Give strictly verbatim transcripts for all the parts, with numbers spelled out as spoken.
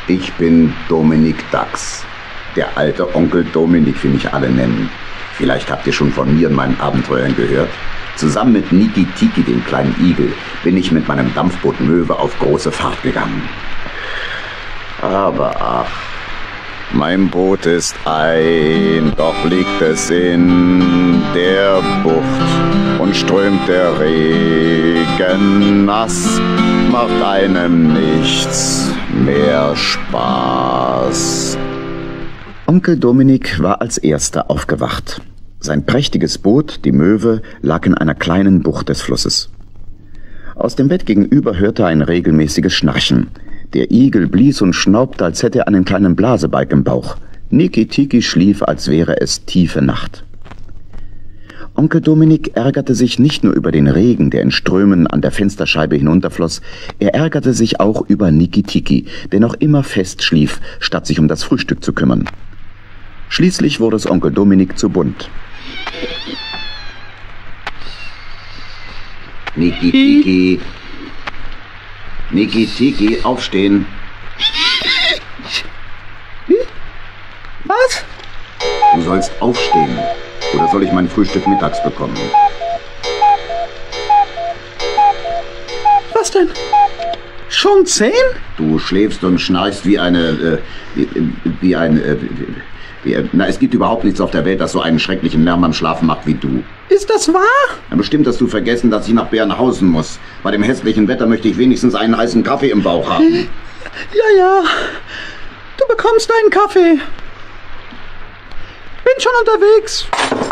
Ich bin Dominik Dachs. Der alte Onkel Dominik, wie mich alle nennen. Vielleicht habt ihr schon von mir und meinen Abenteuern gehört. Zusammen mit Niki Tiki, dem kleinen Igel, bin ich mit meinem Dampfboot Möwe auf große Fahrt gegangen. Aber ach, mein Boot ist ein, doch liegt es in der Bucht und strömt der Regen nass, macht einem nichts mehr Spaß. Onkel Dominik war als erster aufgewacht. Sein prächtiges Boot, die Möwe, lag in einer kleinen Bucht des Flusses. Aus dem Bett gegenüber hörte er ein regelmäßiges Schnarchen. Der Igel blies und schnaubte, als hätte er einen kleinen Blasebalg im Bauch. Niki Tiki schlief, als wäre es tiefe Nacht. Onkel Dominik ärgerte sich nicht nur über den Regen, der in Strömen an der Fensterscheibe hinunterfloss, er ärgerte sich auch über Niki Tiki, der noch immer fest schlief, statt sich um das Frühstück zu kümmern. Schließlich wurde es Onkel Dominik zu bunt. Niki Tiki, Niki Tiki, aufstehen. Was? Du sollst aufstehen. Oder soll ich mein Frühstück mittags bekommen? Was denn? Schon zehn? Du schläfst und schnarchst wie eine, äh, wie, wie ein, äh, wie, wie, na, es gibt überhaupt nichts auf der Welt, das so einen schrecklichen Lärm am Schlafen macht wie du. Ist das wahr? Na, bestimmt hast du vergessen, dass ich nach Bernhausen muss. Bei dem hässlichen Wetter möchte ich wenigstens einen heißen Kaffee im Bauch haben. Ja, ja. Du bekommst deinen Kaffee. Bin schon unterwegs.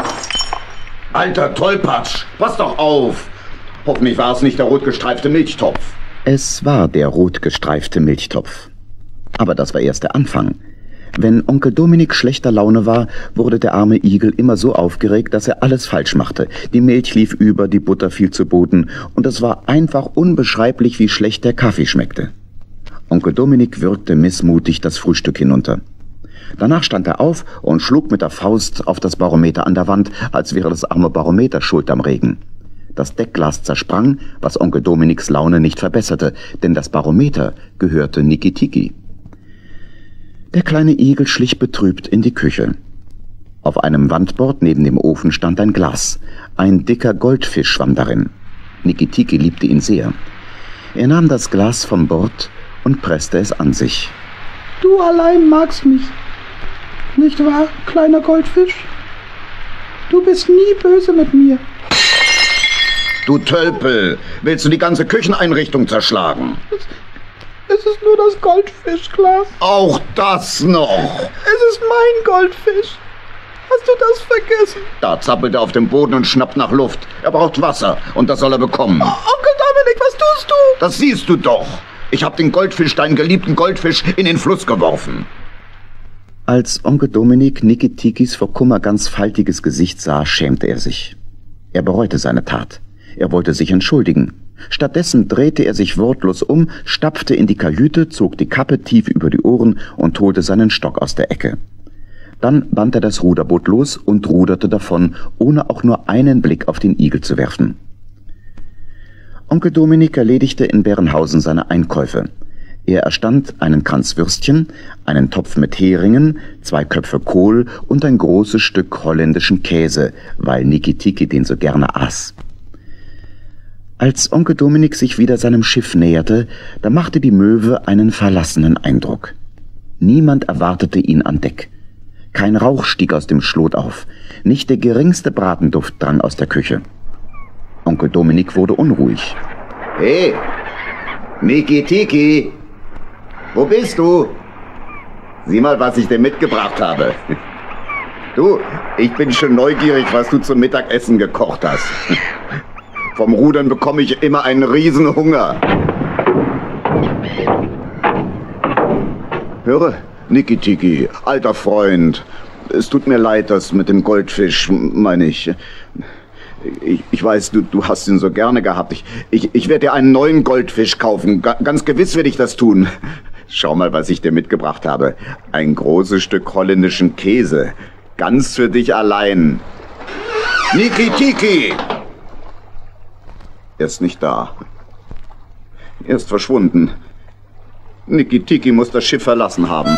Alter Tollpatsch, pass doch auf. Hoffentlich war es nicht der rotgestreifte Milchtopf. Es war der rotgestreifte Milchtopf. Aber das war erst der Anfang. Wenn Onkel Dominik schlechter Laune war, wurde der arme Igel immer so aufgeregt, dass er alles falsch machte. Die Milch lief über, die Butter fiel zu Boden und es war einfach unbeschreiblich, wie schlecht der Kaffee schmeckte. Onkel Dominik würgte missmutig das Frühstück hinunter. Danach stand er auf und schlug mit der Faust auf das Barometer an der Wand, als wäre das arme Barometer schuld am Regen. Das Deckglas zersprang, was Onkel Dominiks Laune nicht verbesserte, denn das Barometer gehörte Niki Tiki. Der kleine Igel schlich betrübt in die Küche. Auf einem Wandbord neben dem Ofen stand ein Glas. Ein dicker Goldfisch schwamm darin. Niki Tiki liebte ihn sehr. Er nahm das Glas vom Bord und presste es an sich. Du allein magst mich. Nicht wahr, kleiner Goldfisch? Du bist nie böse mit mir. Du Tölpel, willst du die ganze Kücheneinrichtung zerschlagen? Es, es ist nur das Goldfischglas. Auch das noch. Es ist mein Goldfisch. Hast du das vergessen? Da zappelt er auf dem Boden und schnappt nach Luft. Er braucht Wasser und das soll er bekommen. Oh, Onkel Dominik, was tust du? Das siehst du doch. Ich habe den Goldfisch, deinen geliebten Goldfisch, in den Fluss geworfen. Als Onkel Dominik Niki Tikis vor Kummer ganz faltiges Gesicht sah, schämte er sich. Er bereute seine Tat. Er wollte sich entschuldigen. Stattdessen drehte er sich wortlos um, stapfte in die Kajüte, zog die Kappe tief über die Ohren und holte seinen Stock aus der Ecke. Dann band er das Ruderboot los und ruderte davon, ohne auch nur einen Blick auf den Igel zu werfen. Onkel Dominik erledigte in Bärenhausen seine Einkäufe. Er erstand einen Kranz Würstchen, einen Topf mit Heringen, zwei Köpfe Kohl und ein großes Stück holländischen Käse, weil Niki Tiki den so gerne aß. Als Onkel Dominik sich wieder seinem Schiff näherte, da machte die Möwe einen verlassenen Eindruck. Niemand erwartete ihn an Deck. Kein Rauch stieg aus dem Schlot auf, nicht der geringste Bratenduft drang aus der Küche. Onkel Dominik wurde unruhig. Hey, Niki Tiki, wo bist du? Sieh mal, was ich dir mitgebracht habe. Du, ich bin schon neugierig, was du zum Mittagessen gekocht hast. Vom Rudern bekomme ich immer einen Riesenhunger. Höre, Niki Tiki, alter Freund, es tut mir leid, das mit dem Goldfisch, meine ich. Ich, ich weiß, du, du hast ihn so gerne gehabt. Ich, ich, ich werde dir einen neuen Goldfisch kaufen. Ga, ganz gewiss werde ich das tun. Schau mal, was ich dir mitgebracht habe. Ein großes Stück holländischen Käse. Ganz für dich allein. Niki Tiki! Er ist nicht da. Er ist verschwunden. Niki-Tiki muss das Schiff verlassen haben.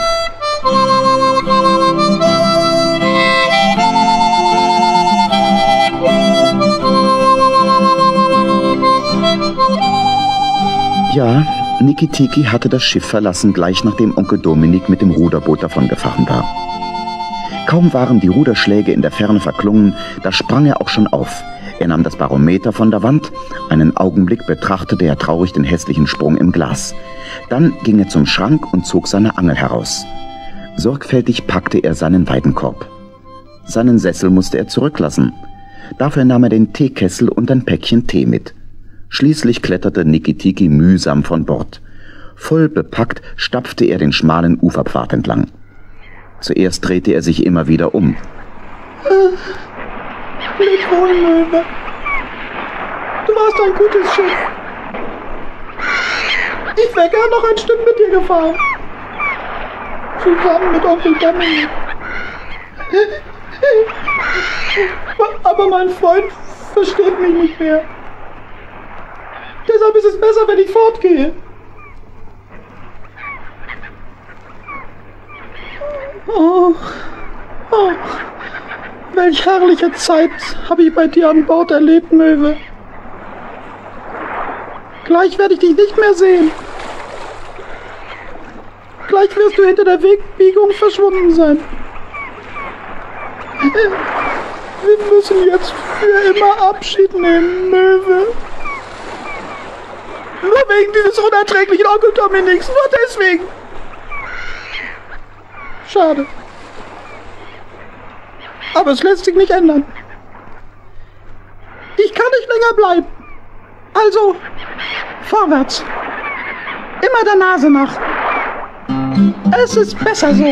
Ja, Niki-Tiki hatte das Schiff verlassen, gleich nachdem Onkel Dominik mit dem Ruderboot davongefahren war. Kaum waren die Ruderschläge in der Ferne verklungen, da sprang er auch schon auf. Er nahm das Barometer von der Wand, einen Augenblick betrachtete er traurig den hässlichen Sprung im Glas. Dann ging er zum Schrank und zog seine Angel heraus. Sorgfältig packte er seinen Weidenkorb. Seinen Sessel musste er zurücklassen. Dafür nahm er den Teekessel und ein Päckchen Tee mit. Schließlich kletterte Niki-Tiki mühsam von Bord. Voll bepackt stapfte er den schmalen Uferpfad entlang. Zuerst drehte er sich immer wieder um. Leb wohl, Möwe. Du warst ein gutes Schiff. Ich wäre gern noch ein Stück mit dir gefahren. Zusammen mit Onkel Dominik. Aber mein Freund versteht mich nicht mehr. Deshalb ist es besser, wenn ich fortgehe. Oh, oh, welch herrliche Zeit habe ich bei dir an Bord erlebt, Möwe. Gleich werde ich dich nicht mehr sehen. Gleich wirst du hinter der Wegbiegung verschwunden sein. Wir müssen jetzt für immer Abschied nehmen, Möwe. Nur wegen dieses unerträglichen Onkel Dominiks, nur deswegen. Schade. Aber es lässt sich nicht ändern. Ich kann nicht länger bleiben. Also, vorwärts. Immer der Nase nach. Es ist besser so.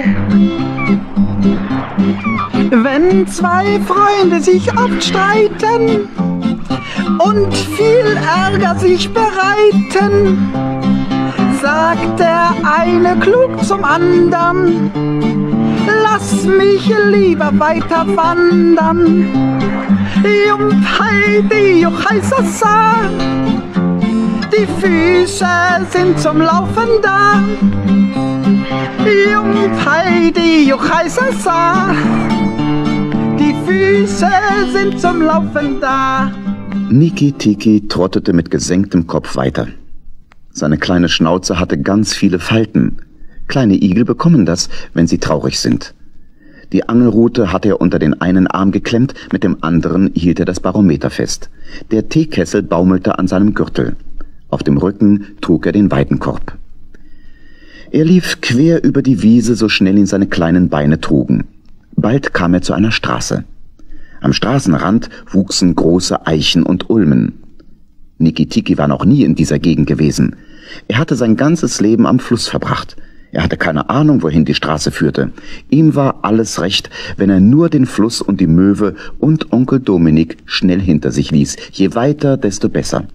Wenn zwei Freunde sich oft streiten und viel Ärger sich bereiten, sagt der eine klug zum andern: Lass mich lieber weiter wandern. Jump heidi, juch heißasa, die Füße sind zum Laufen da. Jump heidi, juch heißasa, die Füße sind zum Laufen da. Niki-Tiki trottete mit gesenktem Kopf weiter. Seine kleine Schnauze hatte ganz viele Falten. Kleine Igel bekommen das, wenn sie traurig sind. Die Angelrute hatte er unter den einen Arm geklemmt, mit dem anderen hielt er das Barometer fest. Der Teekessel baumelte an seinem Gürtel. Auf dem Rücken trug er den Weidenkorb. Er lief quer über die Wiese, so schnell ihn seine kleinen Beine trugen. Bald kam er zu einer Straße. Am Straßenrand wuchsen große Eichen und Ulmen. Niki-Tiki war noch nie in dieser Gegend gewesen. Er hatte sein ganzes Leben am Fluss verbracht. Er hatte keine Ahnung, wohin die Straße führte. Ihm war alles recht, wenn er nur den Fluss und die Möwe und Onkel Dominik schnell hinter sich ließ. Je weiter, desto besser.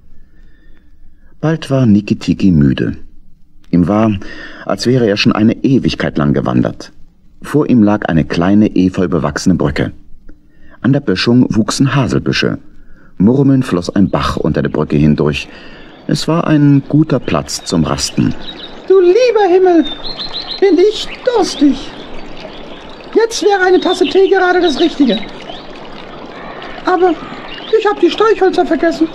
Bald war Niki-Tiki müde. Ihm war, als wäre er schon eine Ewigkeit lang gewandert. Vor ihm lag eine kleine, efeu bewachsene Brücke. An der Böschung wuchsen Haselbüsche. Murmelnd floss ein Bach unter der Brücke hindurch. Es war ein guter Platz zum Rasten. Du lieber Himmel, bin ich durstig. Jetzt wäre eine Tasse Tee gerade das Richtige. Aber ich habe die Streichhölzer vergessen.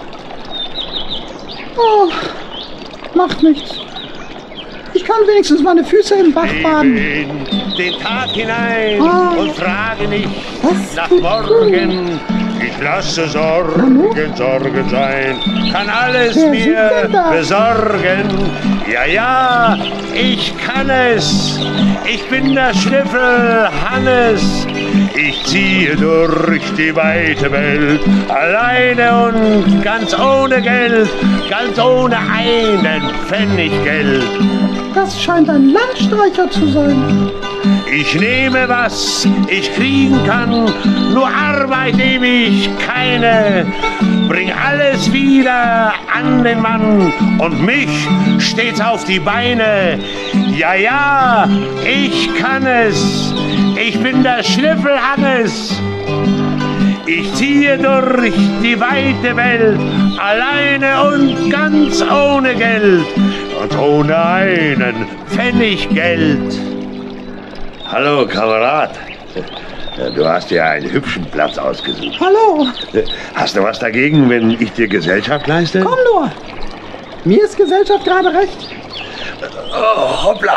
Oh, macht nichts. Ich kann wenigstens meine Füße im Bach baden. Ich bin den Tag hinein oh. und frage nicht Was nach tut morgen. gut. Ich lasse Sorgen, Sorgen sein, kann alles Wer mir sieht denn da? besorgen. Ja, ja, ich kann es. Ich bin der Schnüffel Hannes. Ich ziehe durch die weite Welt, alleine und ganz ohne Geld, ganz ohne einen Pfennig Geld. Das scheint ein Landstreicher zu sein. Ich nehme, was ich kriegen kann, nur Arbeit nehme ich keine. Bring alles wieder an den Mann und mich stets auf die Beine. Ja, ja, ich kann es, ich bin der Schnüffel Hannes. Ich ziehe durch die weite Welt, alleine und ganz ohne Geld. und ohne einen Pfennig Geld. Hallo, Kamerad. Du hast dir einen hübschen Platz ausgesucht. Hallo. Hast du was dagegen, wenn ich dir Gesellschaft leiste? Komm nur. Mir ist Gesellschaft gerade recht. Oh, hoppla.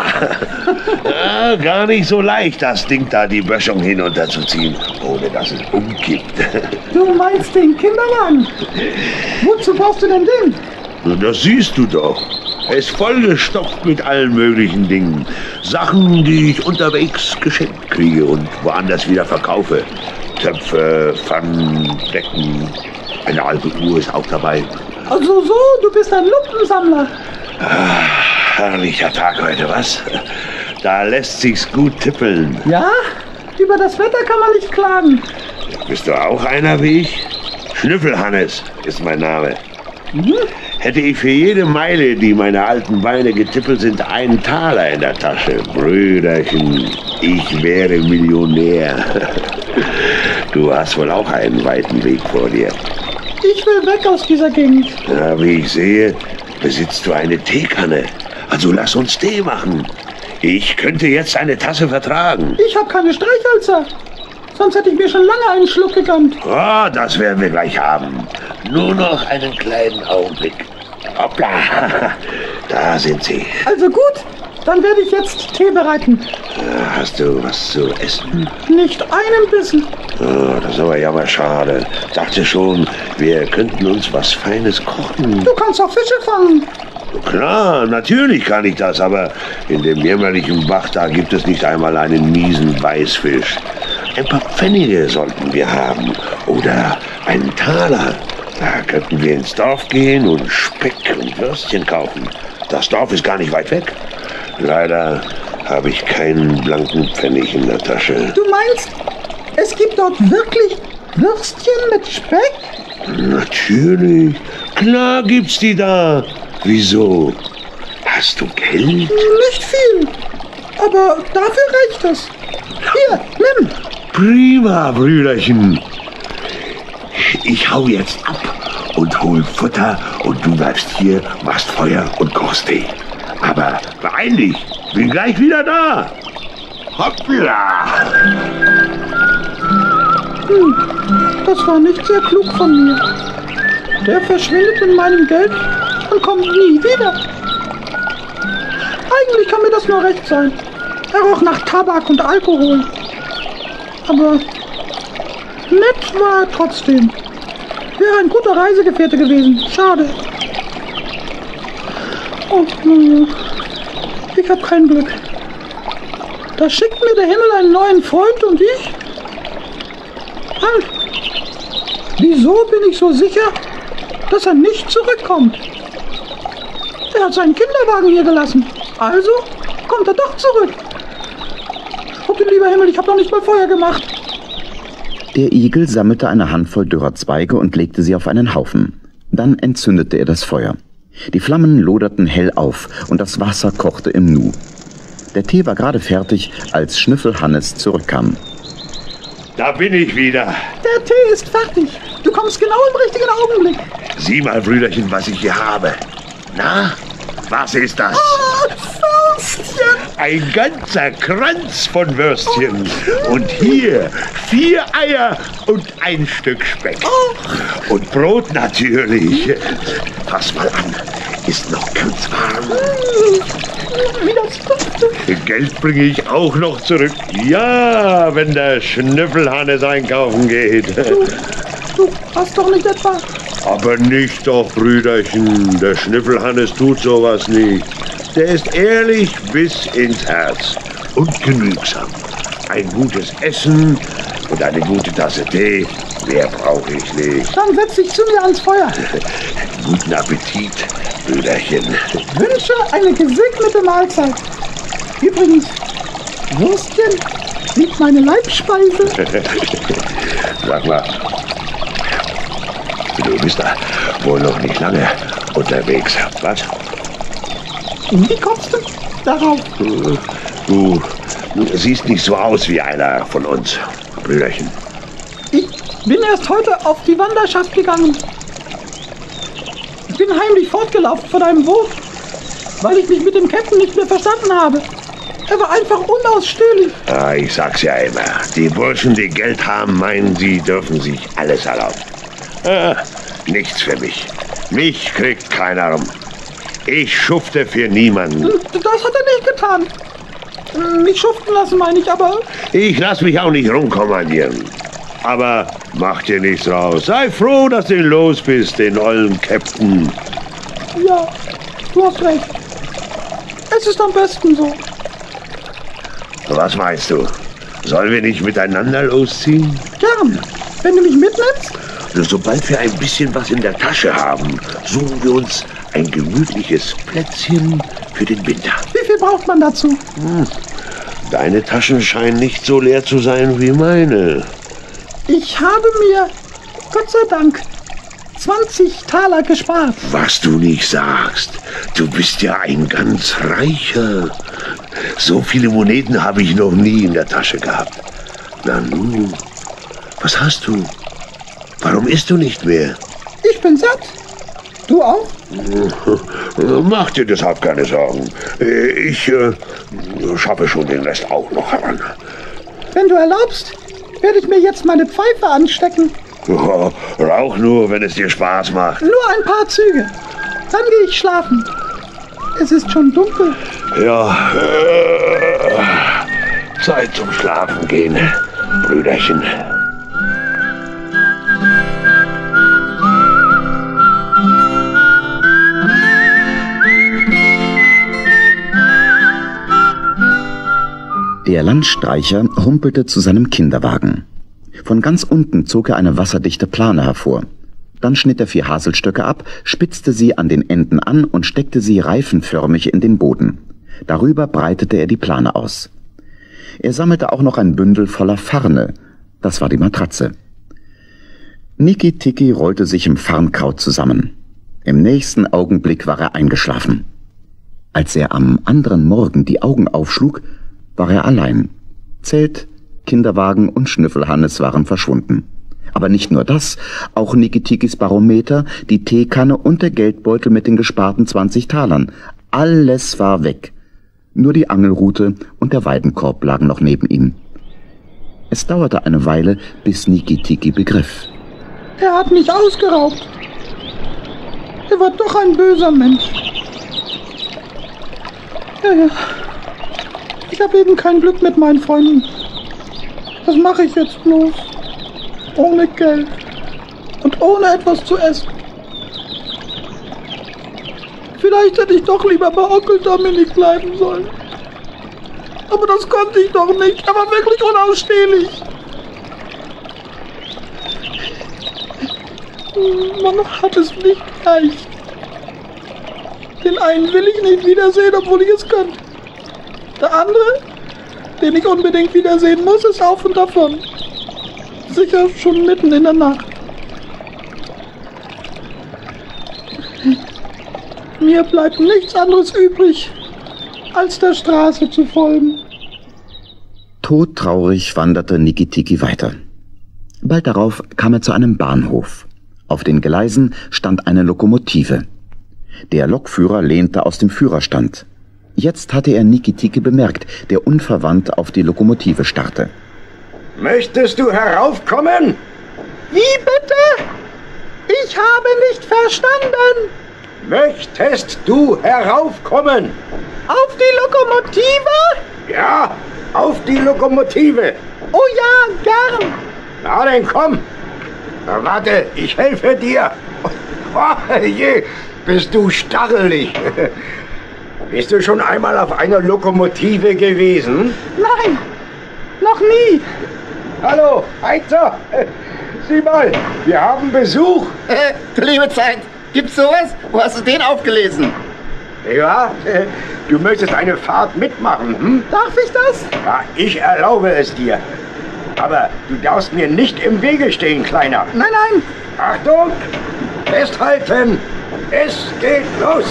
Ja, gar nicht so leicht, das Ding da die Böschung hinunterzuziehen, ohne dass es umkippt. Du meinst den Kinderwagen? Wozu brauchst du denn den? Das siehst du doch. Er ist vollgestopft mit allen möglichen Dingen. Sachen, die ich unterwegs geschenkt kriege und woanders wieder verkaufe. Töpfe, Pfannen, Decken. Eine alte Uhr ist auch dabei. Also so, du bist ein Lumpensammler. Ah, herrlicher Tag heute, was? Da lässt sich's gut tippeln. Ja? Über das Wetter kann man nicht klagen. Bist du auch einer wie ich? Schnüffelhannes ist mein Name. Mhm. Hätte ich für jede Meile, die meine alten Beine getippelt sind, einen Taler in der Tasche. Brüderchen, ich wäre Millionär. Du hast wohl auch einen weiten Weg vor dir. Ich will weg aus dieser Gegend. Ja, wie ich sehe, besitzt du eine Teekanne. Also lass uns Tee machen. Ich könnte jetzt eine Tasse vertragen. Ich habe keine Streichhölzer. Sonst hätte ich mir schon lange einen Schluck gegönnt. Oh, das werden wir gleich haben. Nur noch einen kleinen Augenblick. Hoppla, da sind sie. Also gut, dann werde ich jetzt Tee bereiten. Hast du was zu essen? Nicht einen Bissen. Oh, das ist aber ja mal schade. Dachte schon, wir könnten uns was Feines kochen. Du kannst auch Fische fangen. Klar, natürlich kann ich das, aber in dem jämmerlichen Bach, da gibt es nicht einmal einen miesen Weißfisch. Ein paar Pfennige sollten wir haben oder einen Taler. Da könnten wir ins Dorf gehen und Speck und Würstchen kaufen. Das Dorf ist gar nicht weit weg. Leider habe ich keinen blanken Pfennig in der Tasche. Du meinst, es gibt dort wirklich Würstchen mit Speck? Natürlich. Klar gibt's die da. Wieso? Hast du Geld? Nicht viel. Aber dafür reicht es. Hier, nimm. Prima, Brüderchen. Ich hau jetzt ab und hol Futter und du bleibst hier, machst Feuer und kochst Tee. Aber beeil dich, bin gleich wieder da. Hoppla! Hm, das war nicht sehr klug von mir. Der verschwindet in meinem Geld und kommt nie wieder. Eigentlich kann mir das nur recht sein. Er roch nach Tabak und Alkohol. Aber nett war er trotzdem. Wäre ein guter Reisegefährte gewesen. Schade. Oh, naja. Ich hab kein Glück. Da schickt mir der Himmel einen neuen Freund und ich? Halt. Wieso bin ich so sicher, dass er nicht zurückkommt? Er hat seinen Kinderwagen hier gelassen. Also kommt er doch zurück. Oh, du lieber Himmel, ich habe noch nicht mal Feuer gemacht. Der Igel sammelte eine Handvoll dürrer Zweige und legte sie auf einen Haufen. Dann entzündete er das Feuer. Die Flammen loderten hell auf und das Wasser kochte im Nu. Der Tee war gerade fertig, als Schnüffelhannes zurückkam. Da bin ich wieder. Der Tee ist fertig. Du kommst genau im richtigen Augenblick. Sieh mal, Brüderchen, was ich hier habe. Na, was ist das? Ah, Würstchen. Ein ganzer Kranz von Würstchen. Und hier vier Eier und ein Stück Speck. Oh. Und Brot natürlich. Fass mal an, ist noch ganz warm. Wie das duftet. Geld bringe ich auch noch zurück. Ja, wenn der Schnüffelhannes einkaufen geht. Du, du hast doch nicht etwa... Aber nicht doch, Brüderchen. Der Schnüffelhannes tut sowas nicht. Der ist ehrlich bis ins Herz und genügsam. Ein gutes Essen und eine gute Tasse Tee, mehr brauche ich nicht. Dann setz dich zu mir ans Feuer. Guten Appetit, Brüderchen. Wünsche eine gesegnete Mahlzeit. Übrigens, Würstchen sind meine Leibspeise. Sag mal, du bist da wohl noch nicht lange unterwegs, was? Wie kommst du darauf? Du, du siehst nicht so aus wie einer von uns, Brüderchen. Ich bin erst heute auf die Wanderschaft gegangen. Ich bin heimlich fortgelaufen von einem Wurf, weil ich mich mit dem Captain nicht mehr verstanden habe. Er war einfach unausstehlich. Ah, ich sag's ja immer. Die Burschen, die Geld haben, meinen, sie dürfen sich alles erlauben. Ah, nichts für mich. Mich kriegt keiner rum. Ich schufte für niemanden. Das hat er nicht getan. Nicht schuften lassen, meine ich, aber... Ich lass mich auch nicht rumkommandieren. Aber mach dir nichts raus. Sei froh, dass du los bist, den ollen Captain. Ja, du hast recht. Es ist am besten so. Was meinst du? Sollen wir nicht miteinander losziehen? Gern, wenn du mich mitnimmst. Sobald wir ein bisschen was in der Tasche haben, suchen wir uns ein gemütliches Plätzchen für den Winter. Wie viel braucht man dazu? Hm. Deine Taschen scheinen nicht so leer zu sein wie meine. Ich habe mir, Gott sei Dank, zwanzig Taler gespart. Was du nicht sagst. Du bist ja ein ganz Reicher. So viele Moneten habe ich noch nie in der Tasche gehabt. Na nun, was hast du? Warum isst du nicht mehr? Ich bin satt. Du auch? Mach dir deshalb keine Sorgen. Ich äh, schaffe schon den Rest auch noch heran. Wenn du erlaubst, werde ich mir jetzt meine Pfeife anstecken. Oh, rauch nur, wenn es dir Spaß macht. Nur ein paar Züge. Dann gehe ich schlafen. Es ist schon dunkel. Ja, äh, Zeit zum Schlafen gehen, Brüderchen. Der Landstreicher humpelte zu seinem Kinderwagen. Von ganz unten zog er eine wasserdichte Plane hervor. Dann schnitt er vier Haselstöcke ab, spitzte sie an den Enden an und steckte sie reifenförmig in den Boden. Darüber breitete er die Plane aus. Er sammelte auch noch ein Bündel voller Farne. Das war die Matratze. Niki-Tiki rollte sich im Farnkraut zusammen. Im nächsten Augenblick war er eingeschlafen. Als er am anderen Morgen die Augen aufschlug, war er allein. Zelt, Kinderwagen und Schnüffelhannes waren verschwunden. Aber nicht nur das, auch Niki-Tikis Barometer, die Teekanne und der Geldbeutel mit den gesparten zwanzig Talern. Alles war weg. Nur die Angelrute und der Weidenkorb lagen noch neben ihm. Es dauerte eine Weile, bis Niki-Tiki begriff. Er hat mich ausgeraubt. Er war doch ein böser Mensch. Ja, ja. Ich habe eben kein Glück mit meinen Freunden. Was mache ich jetzt bloß? Ohne Geld und ohne etwas zu essen. Vielleicht hätte ich doch lieber bei Onkel Dominik bleiben sollen. Aber das konnte ich doch nicht. Er war wirklich unausstehlich. Man hat es nicht leicht. Den einen will ich nicht wiedersehen, obwohl ich es könnte. Der andere, den ich unbedingt wiedersehen muss, ist auf und davon. Sicher schon mitten in der Nacht. Mir bleibt nichts anderes übrig, als der Straße zu folgen. Todtraurig wanderte Niki-Tiki weiter. Bald darauf kam er zu einem Bahnhof. Auf den Gleisen stand eine Lokomotive. Der Lokführer lehnte aus dem Führerstand. Jetzt hatte er Niki-Tiki bemerkt, der unverwandt auf die Lokomotive starrte. Möchtest du heraufkommen? Wie bitte? Ich habe nicht verstanden. Möchtest du heraufkommen? Auf die Lokomotive? Ja, auf die Lokomotive. Oh ja, gern. Na dann komm. Na, warte, ich helfe dir. Oh, je, bist du stachelig. Bist du schon einmal auf einer Lokomotive gewesen? Nein, noch nie. Hallo, Heizer. Sieh mal, wir haben Besuch. Äh, du liebe Zeit, gibt's sowas? Wo hast du den aufgelesen? Ja, du möchtest eine Fahrt mitmachen, hm? Darf ich das? Ja, ich erlaube es dir. Aber du darfst mir nicht im Wege stehen, Kleiner. Nein, nein. Achtung, festhalten. Es geht los.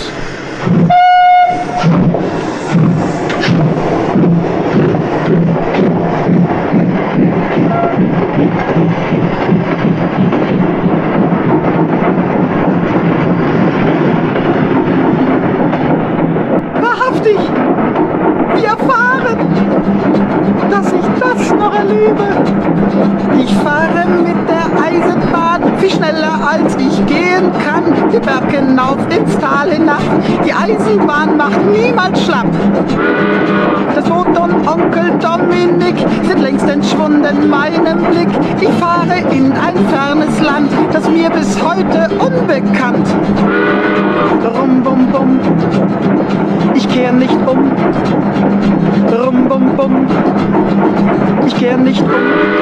Wahrhaftig! Wir fahren! Dass ich das noch erlebe! Ich fahre mit der Eisenbahn viel schneller als ich gehen kann. Den Berg hinauf ins Tal hinab. Die Eisenbahn macht niemals schlapp. Das Boot und Onkel Dominik sind längst entschwunden meinem Blick. Ich fahre in ein fernes Land, das mir bis heute unbekannt. Rum, bum, bum. Ich kehr nicht um. Rum, bum, bum. Ich kehr nicht um.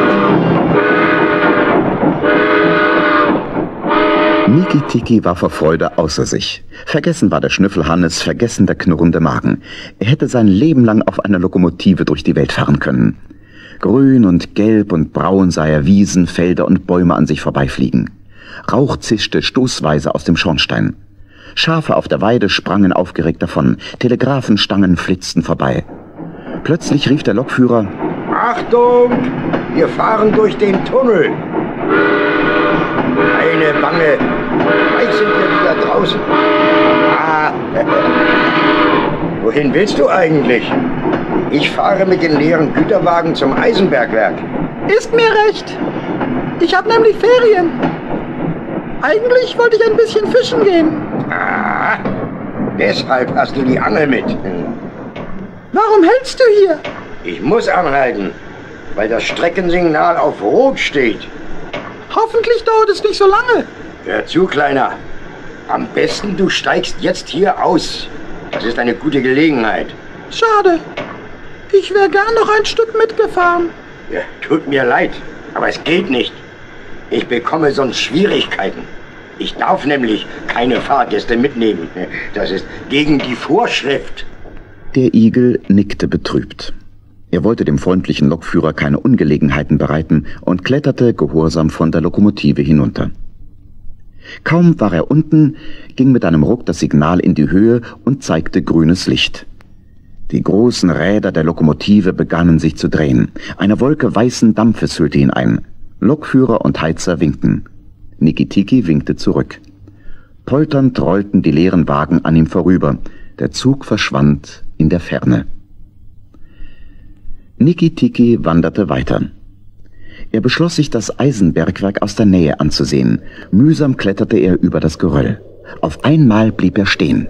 Niki-Tiki war vor Freude außer sich. Vergessen war der Schnüffelhannes, vergessen der knurrende Magen. Er hätte sein Leben lang auf einer Lokomotive durch die Welt fahren können. Grün und gelb und braun sah er Wiesen, Felder und Bäume an sich vorbeifliegen. Rauch zischte stoßweise aus dem Schornstein. Schafe auf der Weide sprangen aufgeregt davon, Telegrafenstangen flitzten vorbei. Plötzlich rief der Lokführer: Achtung! Wir fahren durch den Tunnel! Keine Bange! Gleich sind wir wieder draußen! Ah! Wohin willst du eigentlich? Ich fahre mit den leeren Güterwagen zum Eisenbergwerk. Ist mir recht! Ich habe nämlich Ferien! Eigentlich wollte ich ein bisschen fischen gehen. Ah! Deshalb hast du die Angel mit. Warum hältst du hier? Ich muss anhalten, weil das Streckensignal auf Rot steht. Hoffentlich dauert es nicht so lange. Hör zu, Kleiner. Am besten du steigst jetzt hier aus. Das ist eine gute Gelegenheit. Schade. Ich wäre gern noch ein Stück mitgefahren. Ja, tut mir leid, aber es geht nicht. Ich bekomme sonst Schwierigkeiten. Ich darf nämlich keine Fahrgäste mitnehmen. Das ist gegen die Vorschrift. Der Igel nickte betrübt. Er wollte dem freundlichen Lokführer keine Ungelegenheiten bereiten und kletterte gehorsam von der Lokomotive hinunter. Kaum war er unten, ging mit einem Ruck das Signal in die Höhe und zeigte grünes Licht. Die großen Räder der Lokomotive begannen sich zu drehen. Eine Wolke weißen Dampfes hüllte ihn ein. Lokführer und Heizer winkten. Niki-Tiki winkte zurück. Polternd rollten die leeren Wagen an ihm vorüber. Der Zug verschwand in der Ferne. Niki-Tiki wanderte weiter. Er beschloss sich, das Eisenbergwerk aus der Nähe anzusehen. Mühsam kletterte er über das Geröll. Auf einmal blieb er stehen.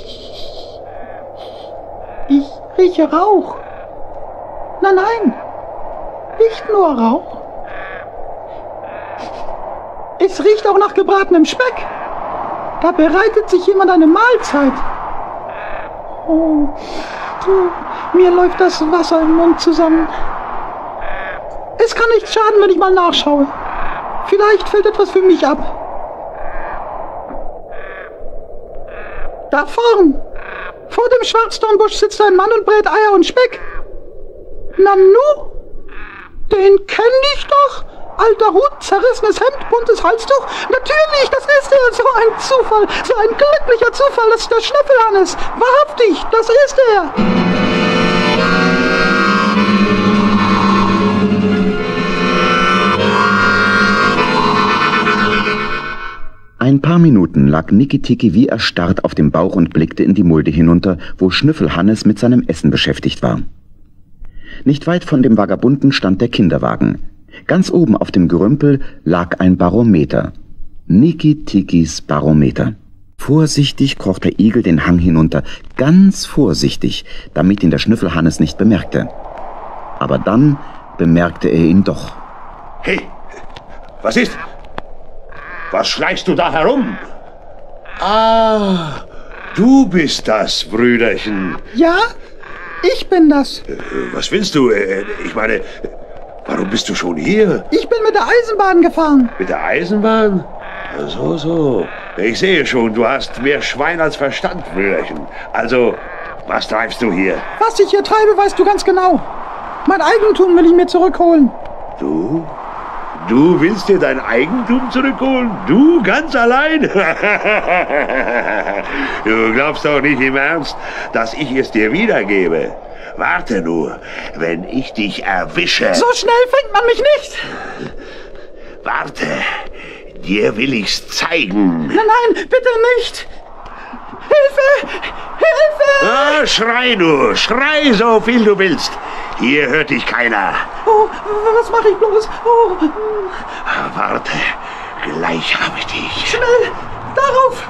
Ich rieche Rauch. Nein, nein, nicht nur Rauch. Es riecht auch nach gebratenem Speck. Da bereitet sich jemand eine Mahlzeit. Oh, du, mir läuft das Wasser im Mund zusammen. Es kann nicht schaden, wenn ich mal nachschaue. Vielleicht fällt etwas für mich ab. Da vorn, vor dem Schwarzdornbusch sitzt ein Mann und brät Eier und Speck. Nanu, den kenn ich doch. Alter Hut, zerrissenes Hemd, buntes Halstuch. Natürlich, das ist er. So ein Zufall, so ein glücklicher Zufall. Das ist der Schnüffelhannes. Wahrhaftig, das ist er. Ein paar Minuten lag Niki-Tiki wie erstarrt auf dem Bauch und blickte in die Mulde hinunter, wo Schnüffelhannes mit seinem Essen beschäftigt war. Nicht weit von dem Vagabunden stand der Kinderwagen. Ganz oben auf dem Gerümpel lag ein Barometer. Niki-Tikis Barometer. Vorsichtig kroch der Igel den Hang hinunter, ganz vorsichtig, damit ihn der Schnüffelhannes nicht bemerkte. Aber dann bemerkte er ihn doch. Hey, was ist? Was schleichst du da herum? Ah, du bist das, Brüderchen. Ja, ich bin das. Äh, was willst du? Äh, ich meine, warum bist du schon hier? Ich bin mit der Eisenbahn gefahren. Mit der Eisenbahn? So, so. Ich sehe schon, du hast mehr Schwein als Verstand, Brüderchen. Also, was treibst du hier? Was ich hier treibe, weißt du ganz genau. Mein Eigentum will ich mir zurückholen. Du? Du willst dir dein Eigentum zurückholen? Du ganz allein? Du glaubst doch nicht im Ernst, dass ich es dir wiedergebe. Warte nur, wenn ich dich erwische. So schnell fängt man mich nicht. Warte, dir will ich's zeigen. Nein, nein, bitte nicht. Hilfe! Hilfe! Ah! Ja, schrei nur, schrei so viel du willst. Hier hört dich keiner. Oh, was mache ich bloß? Oh. Warte, gleich habe ich dich. Schnell, darauf!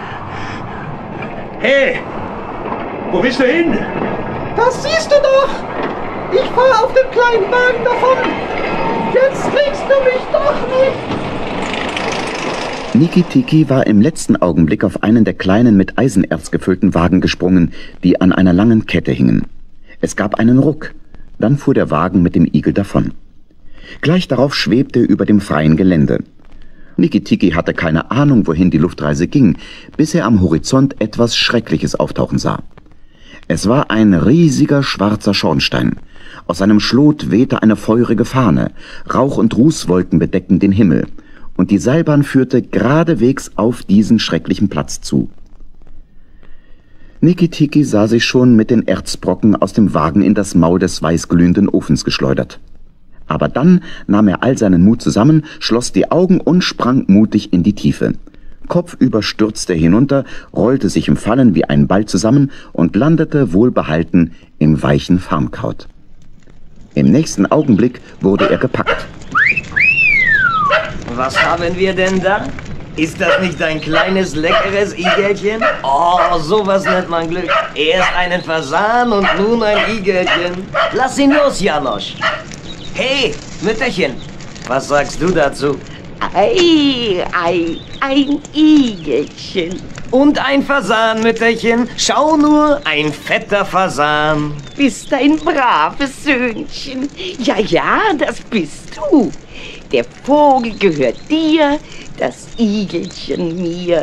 Hey, wo bist du hin? Das siehst du doch! Ich fahre auf dem kleinen Wagen davon! Jetzt kriegst du mich doch nicht! Niki-Tiki war im letzten Augenblick auf einen der kleinen mit Eisenerz gefüllten Wagen gesprungen, die an einer langen Kette hingen. Es gab einen Ruck, dann fuhr der Wagen mit dem Igel davon. Gleich darauf schwebte er über dem freien Gelände. Niki-Tiki hatte keine Ahnung, wohin die Luftreise ging, bis er am Horizont etwas Schreckliches auftauchen sah. Es war ein riesiger schwarzer Schornstein. Aus seinem Schlot wehte eine feurige Fahne, Rauch- und Rußwolken bedeckten den Himmel, und die Seilbahn führte geradewegs auf diesen schrecklichen Platz zu. Niki-Tiki sah sich schon mit den Erzbrocken aus dem Wagen in das Maul des weißglühenden Ofens geschleudert. Aber dann nahm er all seinen Mut zusammen, schloss die Augen und sprang mutig in die Tiefe. Kopfüber stürzte er hinunter, rollte sich im Fallen wie ein Ball zusammen und landete wohlbehalten im weichen Farnkraut. Im nächsten Augenblick wurde er gepackt. Was haben wir denn da? Ist das nicht ein kleines, leckeres Igelchen? Oh, sowas nennt man Glück. Erst einen Fasan und nun ein Igelchen. Lass ihn los, Janosch. Hey, Mütterchen, was sagst du dazu? Ei, ei, ein Igelchen. Und ein Fasan, Mütterchen. Schau nur, ein fetter Fasan. Bist ein braves Söhnchen. Ja, ja, das bist du. Der Vogel gehört dir, das Igelchen mir.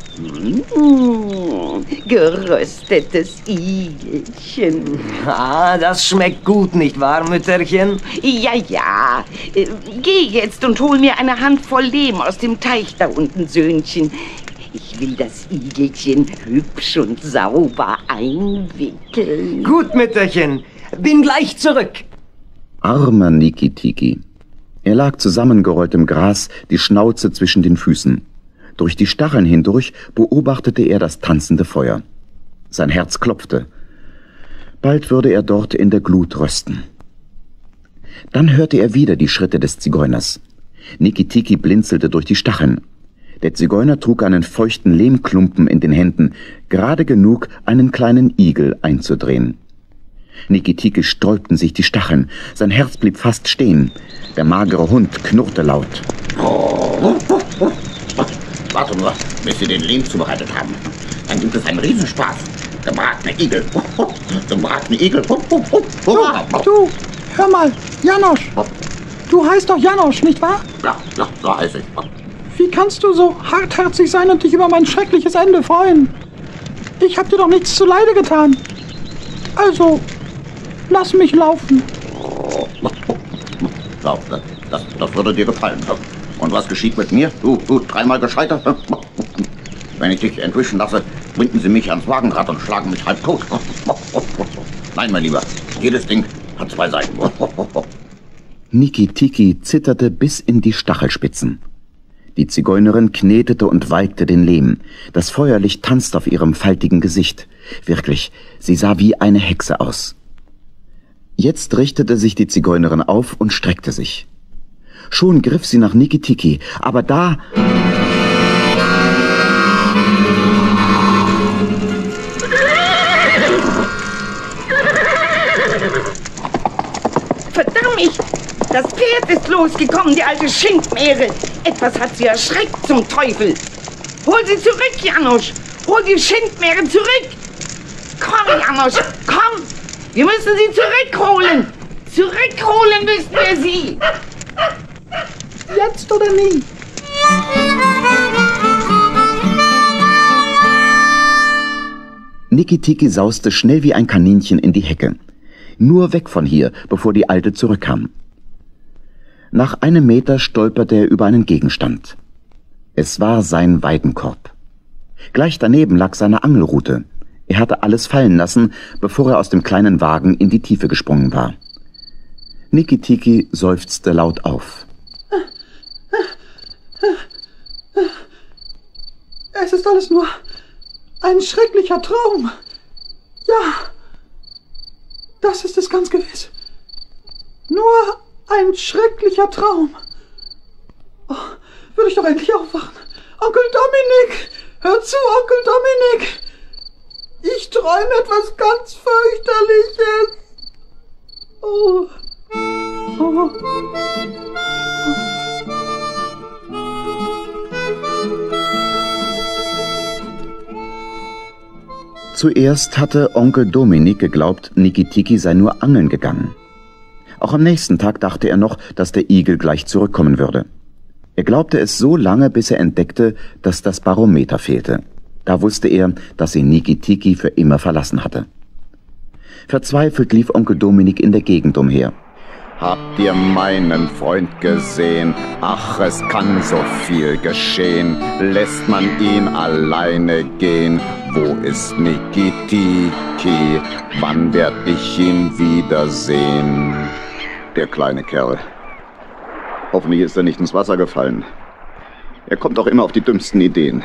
Mmh, geröstetes Igelchen. Ah, das schmeckt gut, nicht wahr, Mütterchen? Ja, ja. Äh, geh jetzt und hol mir eine Handvoll Lehm aus dem Teich da unten, Söhnchen. Ich will das Igelchen hübsch und sauber einwickeln. Gut, Mütterchen. Bin gleich zurück. Armer Niki-Tiki. Er lag zusammengerollt im Gras, die Schnauze zwischen den Füßen. Durch die Stacheln hindurch beobachtete er das tanzende Feuer. Sein Herz klopfte. Bald würde er dort in der Glut rösten. Dann hörte er wieder die Schritte des Zigeuners. Niki-Tiki blinzelte durch die Stacheln. Der Zigeuner trug einen feuchten Lehmklumpen in den Händen, gerade genug, einen kleinen Igel einzudrehen. Niki-Tiki sträubten sich die Stacheln. Sein Herz blieb fast stehen. Der magere Hund knurrte laut. Oh, oh, oh. Warte nur, bis Sie den Lehm zubereitet haben. Dann gibt es einen Riesenspaß. Gebratene Igel. Gebratene Igel. Du, du, hör mal, Janosch. Du heißt doch Janosch, nicht wahr? Ja, ja, so heiße ich. Wie kannst du so hartherzig sein und dich über mein schreckliches Ende freuen? Ich hab dir doch nichts zuleide getan. Also, lass mich laufen. So, das, das würde dir gefallen. Und was geschieht mit mir? Du, du, dreimal gescheitert? Wenn ich dich entwischen lasse, binden sie mich ans Wagenrad und schlagen mich halb tot. Nein, mein Lieber, jedes Ding hat zwei Seiten. Niki-Tiki zitterte bis in die Stachelspitzen. Die Zigeunerin knetete und walkte den Lehm. Das Feuerlicht tanzte auf ihrem faltigen Gesicht. Wirklich, sie sah wie eine Hexe aus. Jetzt richtete sich die Zigeunerin auf und streckte sich. Schon griff sie nach Niki-Tiki, aber da... Verdammt! Das Pferd ist losgekommen, die alte Schinkmähre. Etwas hat sie erschreckt, zum Teufel. Hol sie zurück, Janosch. Hol die Schinkmähre zurück. Komm, Janosch, komm. Wir müssen sie zurückholen. Zurückholen müssen wir sie. Jetzt oder nie? Niki-Tiki sauste schnell wie ein Kaninchen in die Hecke. Nur weg von hier, bevor die Alte zurückkam. Nach einem Meter stolperte er über einen Gegenstand. Es war sein Weidenkorb. Gleich daneben lag seine Angelrute. Er hatte alles fallen lassen, bevor er aus dem kleinen Wagen in die Tiefe gesprungen war. Niki-Tiki seufzte laut auf. Es ist alles nur ein schrecklicher Traum. Ja, Das ist es ganz gewiss. Nur ein schrecklicher Traum. Oh, würde ich doch endlich aufwachen. Onkel Dominik! Hör zu, Onkel Dominik! Ich träume etwas ganz fürchterliches. Oh. Oh. Zuerst hatte Onkel Dominik geglaubt, Niki-Tiki sei nur angeln gegangen. Auch am nächsten Tag dachte er noch, dass der Igel gleich zurückkommen würde. Er glaubte es so lange, bis er entdeckte, dass das Barometer fehlte. Da wusste er, dass ihn Niki-Tiki für immer verlassen hatte. Verzweifelt lief Onkel Dominik in der Gegend umher. Habt ihr meinen Freund gesehen? Ach, es kann so viel geschehen. Lässt man ihn alleine gehen? Wo ist Niki-Tiki? Wann werd ich ihn wiedersehen? Der kleine Kerl. Hoffentlich ist er nicht ins Wasser gefallen. Er kommt auch immer auf die dümmsten Ideen.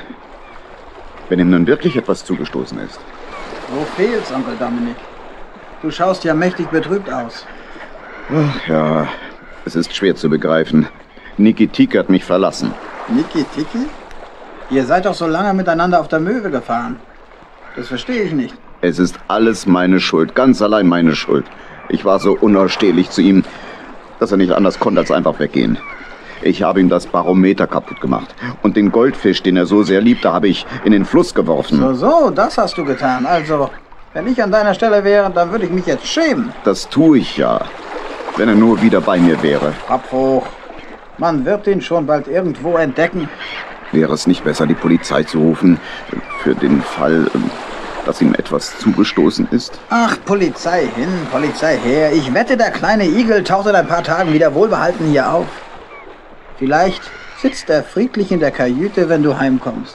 Wenn ihm nun wirklich etwas zugestoßen ist. Wo fehlt's, Onkel Dominik? Du schaust ja mächtig betrübt aus. Ach ja, es ist schwer zu begreifen. Niki-Tiki hat mich verlassen. Niki-Tiki? Ihr seid doch so lange miteinander auf der Möwe gefahren. Das verstehe ich nicht. Es ist alles meine Schuld, ganz allein meine Schuld. Ich war so unausstehlich zu ihm, dass er nicht anders konnte als einfach weggehen. Ich habe ihm das Barometer kaputt gemacht. Und den Goldfisch, den er so sehr liebte, habe ich in den Fluss geworfen. So, so, das hast du getan. Also, wenn ich an deiner Stelle wäre, dann würde ich mich jetzt schämen. Das tue ich ja. Wenn er nur wieder bei mir wäre. Kopf hoch. Man wird ihn schon bald irgendwo entdecken. Wäre es nicht besser, die Polizei zu rufen, für den Fall, dass ihm etwas zugestoßen ist? Ach, Polizei hin, Polizei her. Ich wette, der kleine Igel taucht in ein paar Tagen wieder wohlbehalten hier auf. Vielleicht sitzt er friedlich in der Kajüte, wenn du heimkommst.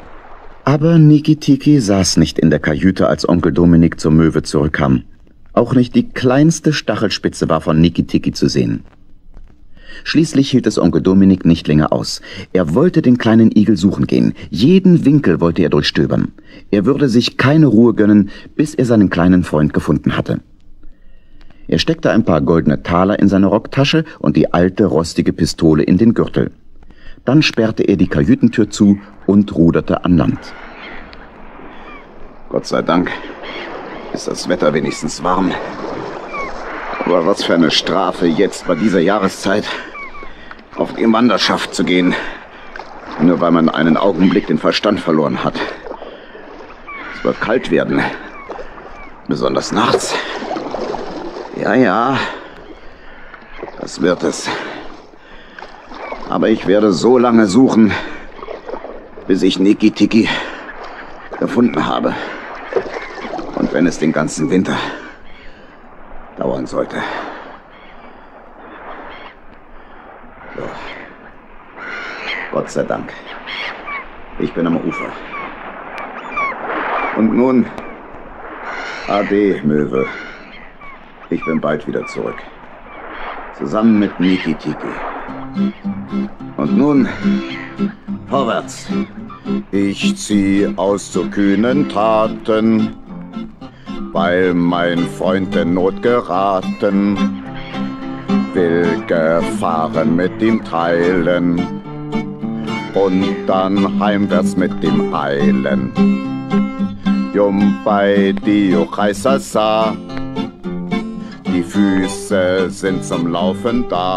Aber Niki-Tiki saß nicht in der Kajüte, als Onkel Dominik zur Möwe zurückkam. Auch nicht die kleinste Stachelspitze war von Niki-Tiki zu sehen. Schließlich hielt es Onkel Dominik nicht länger aus. Er wollte den kleinen Igel suchen gehen. Jeden Winkel wollte er durchstöbern. Er würde sich keine Ruhe gönnen, bis er seinen kleinen Freund gefunden hatte. Er steckte ein paar goldene Taler in seine Rocktasche und die alte, rostige Pistole in den Gürtel. Dann sperrte er die Kajütentür zu und ruderte an Land. Gott sei Dank ist das Wetter wenigstens warm. Aber was für eine Strafe, jetzt bei dieser Jahreszeit auf die Wanderschaft zu gehen. Nur weil man einen Augenblick den Verstand verloren hat. Es wird kalt werden. Besonders nachts. Ja, ja. Das wird es. Aber ich werde so lange suchen, bis ich Niki-Tiki gefunden habe. Und wenn es den ganzen Winter dauern sollte. So. Gott sei Dank. Ich bin am Ufer. Und nun, ade, Möwe. Ich bin bald wieder zurück. Zusammen mit Niki-Tiki. Und nun, vorwärts. Ich zieh aus zu kühnen Taten, weil mein Freund in Not geraten, will Gefahren mit ihm teilen und dann heimwärts mit ihm eilen. Jumpai dio Chaisasa, die Füße sind zum Laufen da.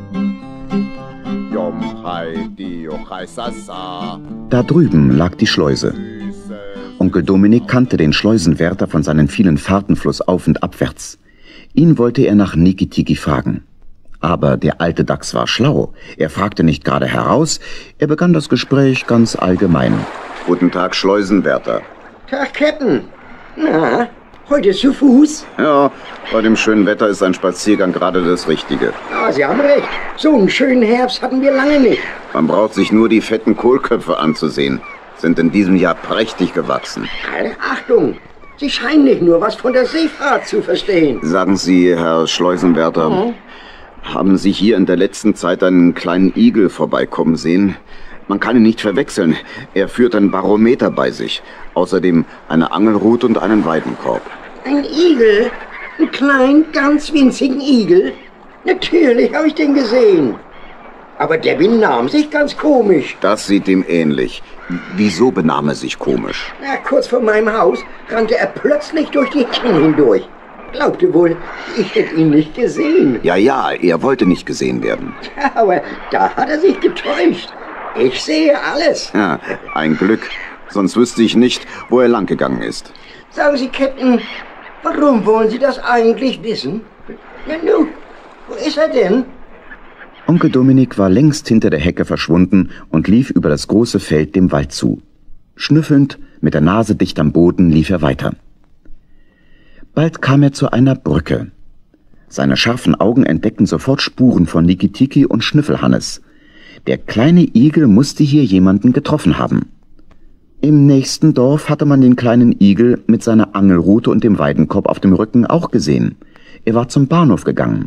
Jumpai dio Chaisasa. Da drüben lag die Schleuse. Onkel Dominik kannte den Schleusenwärter von seinen vielen Fahrten flussauf und abwärts. Ihn wollte er nach Niki-Tiki fragen. Aber der alte Dachs war schlau. Er fragte nicht gerade heraus, er begann das Gespräch ganz allgemein. Guten Tag, Schleusenwärter. Tag, Captain. Na, heute zu Fuß? Ja, bei dem schönen Wetter ist ein Spaziergang gerade das Richtige. Ah, Sie haben recht. So einen schönen Herbst hatten wir lange nicht. Man braucht sich nur die fetten Kohlköpfe anzusehen. Sind in diesem Jahr prächtig gewachsen. Alle Achtung! Sie scheinen nicht nur was von der Seefahrt zu verstehen. Sagen Sie, Herr Schleusenwärter, mhm. haben Sie hier in der letzten Zeit einen kleinen Igel vorbeikommen sehen? Man kann ihn nicht verwechseln. Er führt ein Barometer bei sich. Außerdem eine Angelrute und einen Weidenkorb. Ein Igel? Einen kleinen, ganz winzigen Igel? Natürlich habe ich den gesehen. Aber der benahm sich ganz komisch. Das sieht ihm ähnlich. Wieso benahm er sich komisch? Na, kurz vor meinem Haus rannte er plötzlich durch die Hecken hindurch. Glaubte wohl, ich hätte ihn nicht gesehen. Ja, ja, er wollte nicht gesehen werden. Ja, aber da hat er sich getäuscht. Ich sehe alles. Ja, ein Glück. Sonst wüsste ich nicht, wo er lang gegangen ist. Sagen Sie, Captain, warum wollen Sie das eigentlich wissen? Na nun, wo ist er denn? Onkel Dominik war längst hinter der Hecke verschwunden und lief über das große Feld dem Wald zu. Schnüffelnd, mit der Nase dicht am Boden, lief er weiter. Bald kam er zu einer Brücke. Seine scharfen Augen entdeckten sofort Spuren von Niki-Tiki und Schnüffelhannes. Der kleine Igel musste hier jemanden getroffen haben. Im nächsten Dorf hatte man den kleinen Igel mit seiner Angelrute und dem Weidenkorb auf dem Rücken auch gesehen. Er war zum Bahnhof gegangen.